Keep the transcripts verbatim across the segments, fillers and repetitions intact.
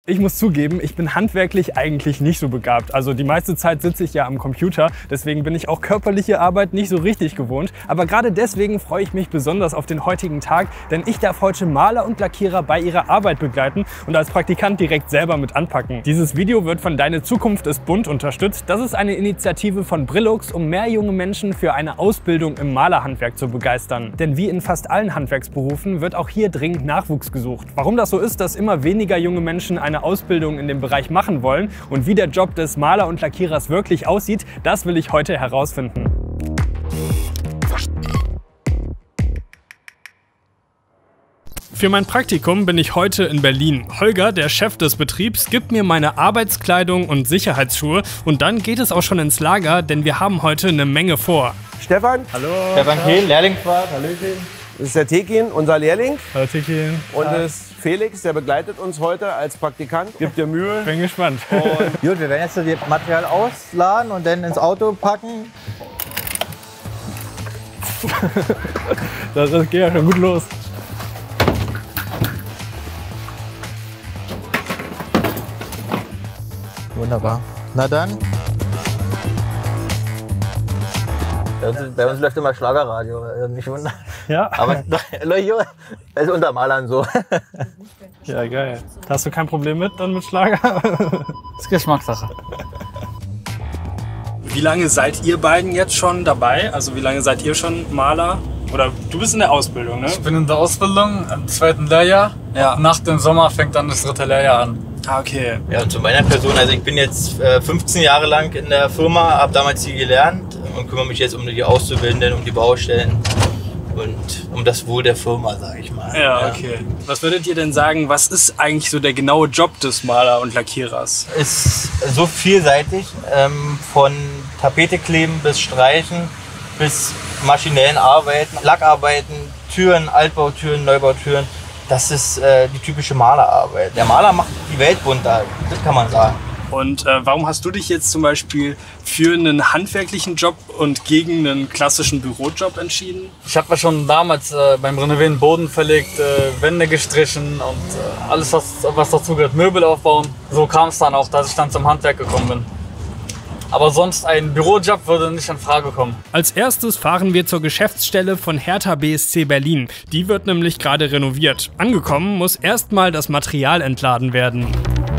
Ich muss zugeben, ich bin handwerklich eigentlich nicht so begabt. Also die meiste Zeit sitze ich ja am Computer, deswegen bin ich auch körperliche Arbeit nicht so richtig gewohnt. Aber gerade deswegen freue ich mich besonders auf den heutigen Tag, denn ich darf heute Maler und Lackierer bei ihrer Arbeit begleiten und als Praktikant direkt selber mit anpacken. Dieses Video wird von Deine Zukunft ist bunt unterstützt. Das ist eine Initiative von Brillux, um mehr junge Menschen für eine Ausbildung im Malerhandwerk zu begeistern. Denn wie in fast allen Handwerksberufen wird auch hier dringend Nachwuchs gesucht. Warum das so ist, dass immer weniger junge Menschen eine Ausbildung in dem Bereich machen wollen und wie der Job des Maler und Lackierers wirklich aussieht, das will ich heute herausfinden. Für mein Praktikum bin ich heute in Berlin. Holger, der Chef des Betriebs, gibt mir meine Arbeitskleidung und Sicherheitsschuhe und dann geht es auch schon ins Lager, denn wir haben heute eine Menge vor. Stefan. Hallo. Stefan Kehl, Lehrlingsfahrt. Hallöchen. Das ist der Tekin, unser Lehrling. Hallo Tekin. Und das ist Felix, der begleitet uns heute als Praktikant. Gibt dir Mühe. Bin gespannt. Und gut, wir werden jetzt so das Material ausladen und dann ins Auto packen. das, das geht ja schon gut los. Wunderbar. Na dann. Bei uns, bei uns läuft immer Schlagerradio, also nicht wundern. Ja. Aber Leute, das ist unter Malern so. Ja, geil. Hast du kein Problem mit dann mit Schlager? Das ist Geschmackssache. Wie lange seid ihr beiden jetzt schon dabei? Also wie lange seid ihr schon Maler? Oder du bist in der Ausbildung, ne? Ich bin in der Ausbildung, im zweiten Lehrjahr. Ja. Nach dem Sommer fängt dann das dritte Lehrjahr an. Ah, okay. Ja, und zu meiner Person, also ich bin jetzt äh, fünfzehn Jahre lang in der Firma, habe damals hier gelernt und kümmere mich jetzt um die Auszubildenden, um die Baustellen und um das Wohl der Firma, sage ich mal. Ja, okay. Was würdet ihr denn sagen, was ist eigentlich so der genaue Job des Maler und Lackierers? Ist so vielseitig, ähm, von Tapete kleben bis Streichen bis maschinellen Arbeiten, Lackarbeiten, Türen, Altbautüren, Neubautüren. Das ist äh, die typische Malerarbeit. Der Maler macht die Welt bunter, das kann man sagen. Und äh, warum hast du dich jetzt zum Beispiel für einen handwerklichen Job und gegen einen klassischen Bürojob entschieden? Ich habe mir schon damals äh, beim Renovieren Boden verlegt, äh, Wände gestrichen und äh, alles, was, was dazu gehört, Möbel aufbauen. So kam es dann auch, dass ich dann zum Handwerk gekommen bin. Aber sonst ein Bürojob würde nicht in Frage kommen. Als erstes fahren wir zur Geschäftsstelle von Hertha B S C Berlin. Die wird nämlich gerade renoviert. Angekommen muss erstmal das Material entladen werden.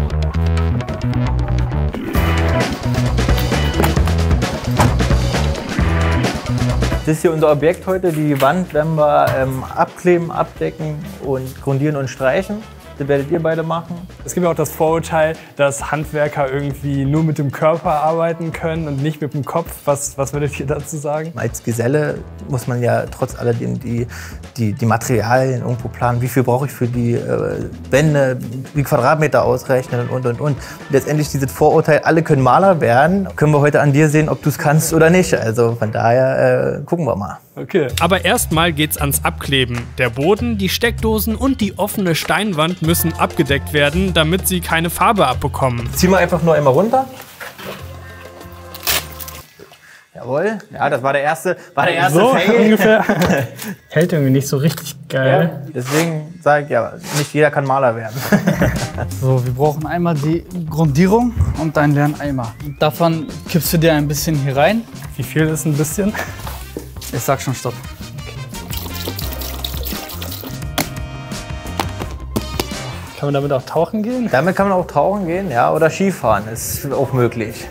Das ist hier unser Objekt heute. Die Wand werden wir ähm, abkleben, abdecken und grundieren und streichen. Das werdet ihr beide machen. Es gibt auch das Vorurteil, dass Handwerker irgendwie nur mit dem Körper arbeiten können und nicht mit dem Kopf. Was, was würdet ihr dazu sagen? Als Geselle muss man ja trotz alledem die, die, die Materialien irgendwo planen. Wie viel brauche ich für die äh, Wände, wie Quadratmeter ausrechnen und, und, und. Letztendlich dieses Vorurteil, alle können Maler werden, können wir heute an dir sehen, ob du es kannst oder nicht. Also von daher äh, gucken wir mal. Okay. Aber erstmal geht's ans Abkleben. Der Boden, die Steckdosen und die offene Steinwand müssen abgedeckt werden, damit sie keine Farbe abbekommen. Ziehen wir einfach nur einmal runter. Jawohl. Ja, das war der erste, war der erste so Fail. ungefähr. Hält irgendwie nicht so richtig geil. Ja, deswegen sage ich ja, nicht jeder kann Maler werden. So, wir brauchen einmal die Grundierung und einen leeren Eimer. Davon kippst du dir ein bisschen hier rein. Wie viel ist ein bisschen? Ich sag schon Stopp. Kann man damit auch tauchen gehen? Damit kann man auch tauchen gehen, ja, oder Skifahren, ist auch möglich.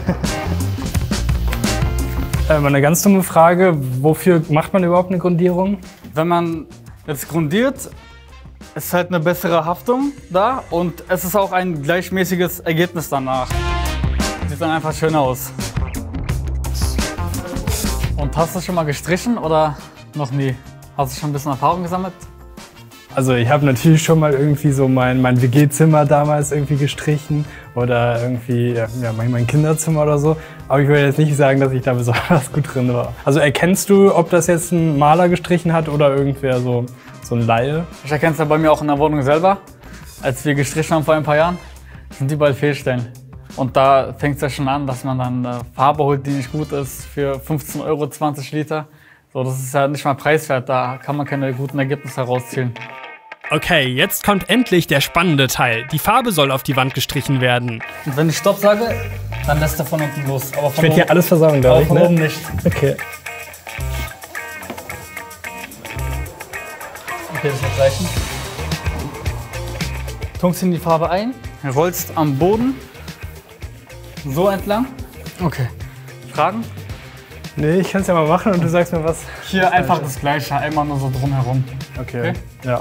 äh, eine ganz dumme Frage, wofür macht man überhaupt eine Grundierung? Wenn man jetzt grundiert, ist halt eine bessere Haftung da und es ist auch ein gleichmäßiges Ergebnis danach. Sieht dann einfach schön aus. Und hast du schon mal gestrichen oder noch nie? Hast du schon ein bisschen Erfahrung gesammelt? Also ich habe natürlich schon mal irgendwie so mein, mein W G-Zimmer damals irgendwie gestrichen oder irgendwie ja, mein Kinderzimmer oder so. Aber ich würde jetzt nicht sagen, dass ich da besonders gut drin war. Also erkennst du, ob das jetzt ein Maler gestrichen hat oder irgendwer so, so ein Laie? Ich erkenne es ja bei mir auch in der Wohnung selber. Als wir gestrichen haben vor ein paar Jahren, sind überall Fehlstellen. Und da fängt es ja schon an, dass man dann eine Farbe holt, die nicht gut ist, für fünfzehn Euro zwanzig Liter. So, das ist ja nicht mal preiswert, da kann man keine guten Ergebnisse herauszielen. Okay, jetzt kommt endlich der spannende Teil. Die Farbe soll auf die Wand gestrichen werden. Und wenn ich Stopp sage, dann lässt er von unten los. Aber Ich werde hier alles versauen, glaube ich, von ne? oben nicht. Okay. Okay, das wird reichen. Tunkst in die Farbe ein, rollst am Boden so entlang. Okay. Fragen? Nee, ich kann es ja mal machen und du sagst mir was. Hier einfach das Gleiche, einmal nur so drumherum. Okay. Okay. Ja.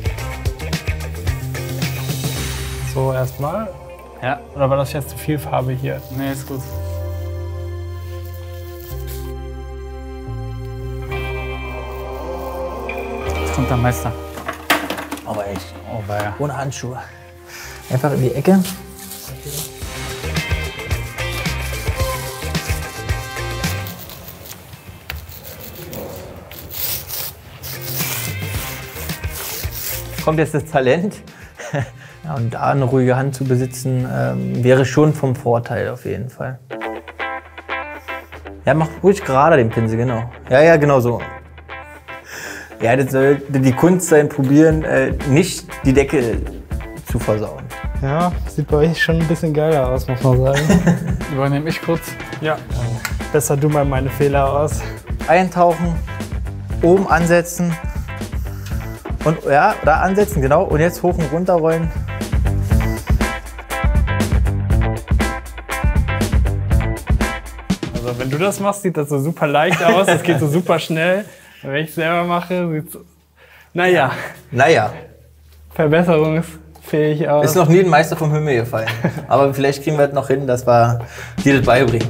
So, erstmal. Ja. Oder war das jetzt zu viel Farbe hier? Nee, ist gut. Jetzt kommt der Meister. Aber echt. Oh, weia. Ohne Handschuhe. Einfach in die Ecke. Kommt jetzt das Talent. Ja, und da eine ruhige Hand zu besitzen, ähm, wäre schon vom Vorteil auf jeden Fall. Ja, mach ruhig gerade den Pinsel, genau. Ja, ja, genau so. Ja, das soll die Kunst sein, probieren, äh, nicht die Decke zu versauen. Ja, sieht bei euch schon ein bisschen geiler aus, muss man sagen. Übernehme ich kurz. Ja. Besser du mal meine Fehler aus. Eintauchen, oben ansetzen und ja, da ansetzen, genau. Und jetzt hoch und runter rollen. Also wenn du das machst, sieht das so super leicht aus. Das geht so super schnell. Wenn ich es selber mache, sieht es, naja, Naja, verbesserungsfähig aus. ist noch nie ein Meister vom Himmel gefallen. Aber vielleicht kriegen wir das noch hin, dass wir dir das beibringen.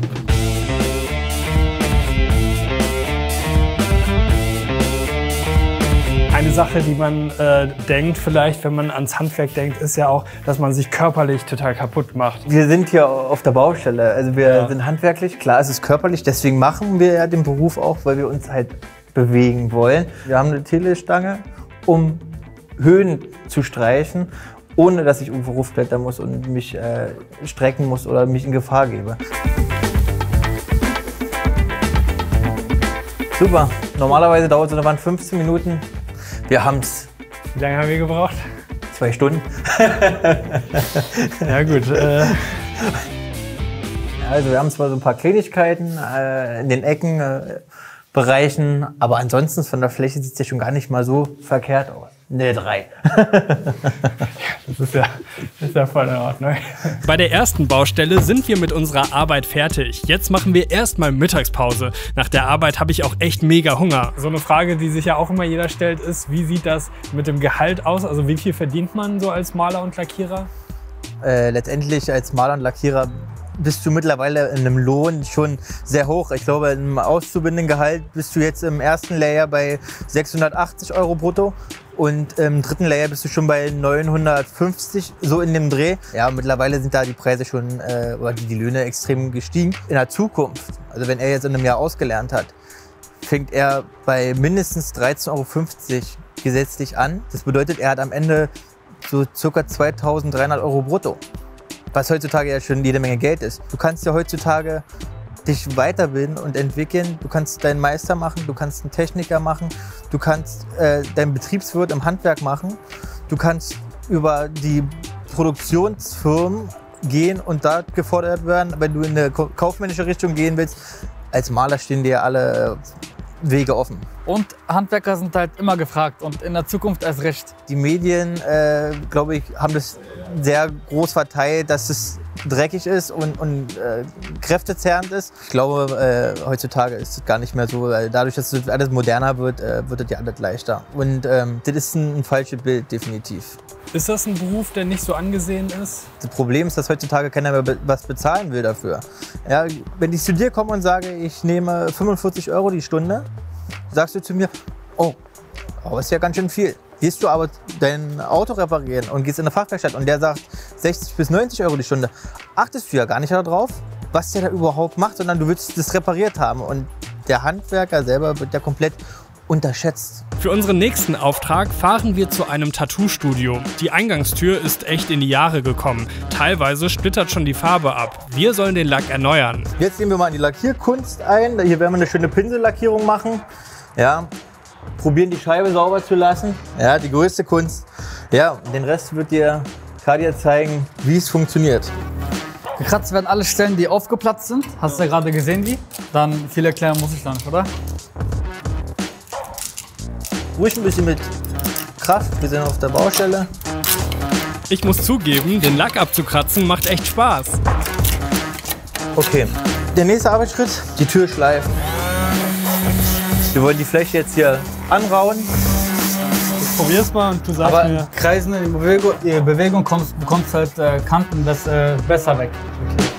Eine Sache, die man äh, denkt, vielleicht, wenn man ans Handwerk denkt, ist ja auch, dass man sich körperlich total kaputt macht. Wir sind hier auf der Baustelle. Also wir Ja. sind handwerklich, klar, es ist körperlich. Deswegen machen wir ja den Beruf auch, weil wir uns halt bewegen wollen. Wir haben eine Telestange, um Höhen zu streichen, ohne dass ich irgendwo raufklettern muss und mich äh, strecken muss oder mich in Gefahr gebe. Super. Normalerweise dauert so eine Wand fünfzehn Minuten. Wir haben es Wie lange haben wir gebraucht? zwei Stunden. Ja gut. Äh, Also wir haben zwar so ein paar Kleinigkeiten äh, in den Ecken, äh, Bereichen, aber ansonsten von der Fläche sieht es ja schon gar nicht mal so verkehrt aus. Ne, drei. das ist ja, ist ja voll in Ordnung. Bei der ersten Baustelle sind wir mit unserer Arbeit fertig. Jetzt machen wir erstmal Mittagspause. Nach der Arbeit habe ich auch echt mega Hunger. So eine Frage, die sich ja auch immer jeder stellt, ist, wie sieht das mit dem Gehalt aus? Also wie viel verdient man so als Maler und Lackierer? Äh, letztendlich als Maler und Lackierer bist du mittlerweile in einem Lohn schon sehr hoch. Ich glaube, im Auszubildendengehalt bist du jetzt im ersten Layer bei sechshundertachtzig Euro brutto und im dritten Layer bist du schon bei neunhundertfünfzig, so in dem Dreh. Ja, mittlerweile sind da die Preise schon, äh, oder die, die Löhne extrem gestiegen. In der Zukunft, also wenn er jetzt in einem Jahr ausgelernt hat, fängt er bei mindestens dreizehn Euro fünfzig gesetzlich an. Das bedeutet, er hat am Ende so ca. zweitausenddreihundert Euro brutto. Was heutzutage ja schon jede Menge Geld ist. Du kannst ja heutzutage dich weiterbilden und entwickeln. Du kannst deinen Meister machen, du kannst einen Techniker machen, du kannst äh, deinen Betriebswirt im Handwerk machen. Du kannst über die Produktionsfirmen gehen und da gefordert werden. Wenn du in eine kaufmännische Richtung gehen willst, als Maler stehen dir alle Wege offen. Und Handwerker sind halt immer gefragt und in der Zukunft erst recht. Die Medien, äh, glaube ich, haben das sehr groß verteilt, dass es dreckig ist und, und äh, kräftezehrend ist. Ich glaube, äh, heutzutage ist es gar nicht mehr so. Dadurch, dass es alles moderner wird, äh, wird es ja alles leichter. Und ähm, das ist ein, ein falsches Bild, definitiv. Ist das ein Beruf, der nicht so angesehen ist? Das Problem ist, dass heutzutage keiner mehr be was bezahlen will dafür. Ja, wenn ich zu dir komme und sage, ich nehme fünfundvierzig Euro die Stunde, sagst du zu mir, oh, aber ist ja ganz schön viel. Gehst du aber dein Auto reparieren und gehst in eine Fachwerkstatt und der sagt sechzig bis neunzig Euro die Stunde, achtest du ja gar nicht darauf, was der da überhaupt macht, sondern du willst das repariert haben. Und der Handwerker selber wird ja komplett unterschätzt. Für unseren nächsten Auftrag fahren wir zu einem Tattoo-Studio. Die Eingangstür ist echt in die Jahre gekommen. Teilweise splittert schon die Farbe ab. Wir sollen den Lack erneuern. Jetzt gehen wir mal in die Lackierkunst ein. Hier werden wir eine schöne Pinsellackierung machen. Ja, probieren die Scheibe sauber zu lassen. Ja, die größte Kunst. Ja, den Rest wird dir Kadia zeigen, wie es funktioniert. Gekratzt werden alle Stellen, die aufgeplatzt sind. Hast du ja gerade gesehen, wie? Dann viel erklären muss ich dann nicht, oder? Ruhig ein bisschen mit Kraft, wir sind auf der Baustelle. Ich muss zugeben, den Lack abzukratzen macht echt Spaß. Okay, der nächste Arbeitsschritt, die Tür schleifen. Wir wollen die Fläche jetzt hier anrauen. Probier's mal und du sagst Aber mir. Kreisen in die Bewegung, die Bewegung kommst, bekommst halt äh, Kanten das, äh, besser weg. Okay.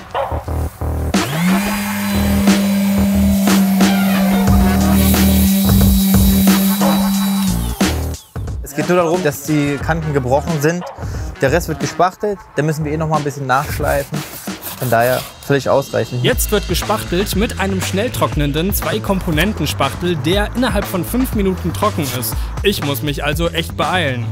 Es geht nur darum, dass die Kanten gebrochen sind. Der Rest wird gespachtelt, da müssen wir eh noch mal ein bisschen nachschleifen. Von daher völlig ausreichend. Jetzt wird gespachtelt mit einem schnell trocknenden Zwei-Komponenten-Spachtel, der innerhalb von fünf Minuten trocken ist. Ich muss mich also echt beeilen.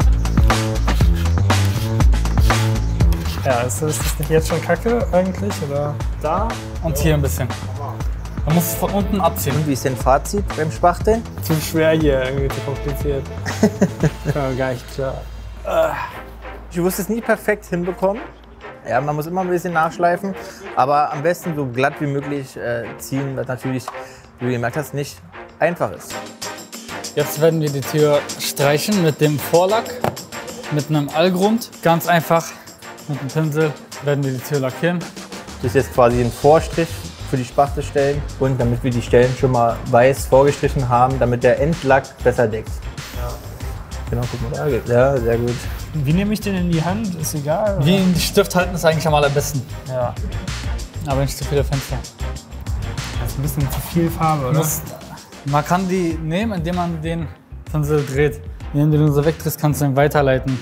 Ja, ist das nicht jetzt schon kacke eigentlich? Oder da? Und hier ein bisschen. Man muss es von unten abziehen. Und wie ist dein Fazit beim Spachteln? Zu schwer hier, irgendwie zu kompliziert. Ja, gar nicht klar. Ich wusste es nie perfekt hinbekommen. Ja, man muss immer ein bisschen nachschleifen, aber am besten so glatt wie möglich äh, ziehen, was natürlich, wie du gemerkt hast, nicht einfach ist. Jetzt werden wir die Tür streichen mit dem Vorlack, mit einem Allgrund. Ganz einfach mit dem Pinsel werden wir die Tür lackieren. Das ist jetzt quasi ein Vorstrich für die Spachtelstellen und damit wir die Stellen schon mal weiß vorgestrichen haben, damit der Endlack besser deckt. Ja. Genau, guck mal da. Ja, sehr gut. Wie nehme ich den in die Hand? Ist egal. Oder? Wie in die Stift halten ist eigentlich am allerbesten. Ja. Aber nicht zu viele Fenster. Das ist ein bisschen zu viel Farbe, oder? Muss, man kann die nehmen, indem man den Pinsel dreht. Indem du den so wegdrehst, kannst du ihn weiterleiten.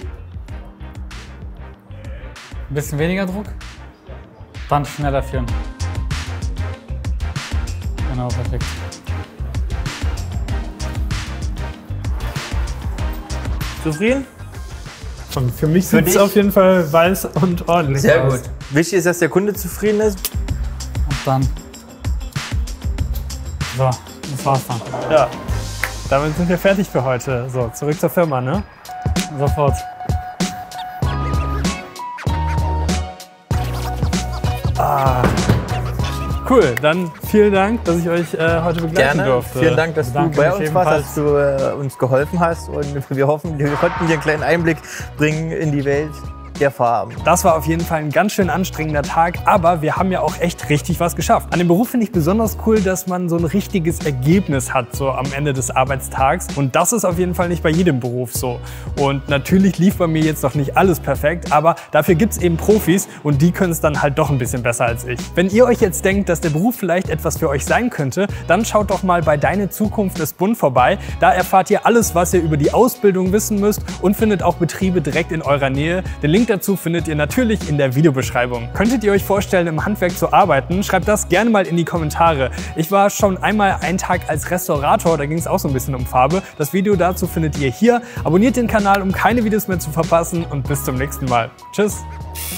Ein bisschen weniger Druck, dann schneller führen. Genau, perfekt. Zufrieden? Und für mich Für sieht es dich? auf jeden Fall weiß und ordentlich Sehr aus. gut. Wichtig ist, dass der Kunde zufrieden ist. Und dann. So, das war's dann. Ja. Damit sind wir fertig für heute. So, zurück zur Firma, ne? Sofort. Ah. Cool, dann vielen Dank, dass ich euch äh, heute begleiten Gerne. durfte. Vielen Dank, dass Bedanke du bei mich uns warst, ebenfalls. dass du äh, uns geholfen hast und wir hoffen, wir konnten dir einen kleinen Einblick bringen in die Welt der Farben. Das war auf jeden Fall ein ganz schön anstrengender Tag, aber wir haben ja auch echt richtig was geschafft. An dem Beruf finde ich besonders cool, dass man so ein richtiges Ergebnis hat, so am Ende des Arbeitstags. Und das ist auf jeden Fall nicht bei jedem Beruf so. Und natürlich lief bei mir jetzt noch nicht alles perfekt, aber dafür gibt es eben Profis und die können es dann halt doch ein bisschen besser als ich. Wenn ihr euch jetzt denkt, dass der Beruf vielleicht etwas für euch sein könnte, dann schaut doch mal bei Deine Zukunft ist bunt vorbei. Da erfahrt ihr alles, was ihr über die Ausbildung wissen müsst und findet auch Betriebe direkt in eurer Nähe. Den Link dazu findet ihr natürlich in der Videobeschreibung. Könntet ihr euch vorstellen, im Handwerk zu arbeiten? Schreibt das gerne mal in die Kommentare. Ich war schon einmal einen Tag als Restaurator, da ging es auch so ein bisschen um Farbe. Das Video dazu findet ihr hier. Abonniert den Kanal, um keine Videos mehr zu verpassen und bis zum nächsten Mal. Tschüss!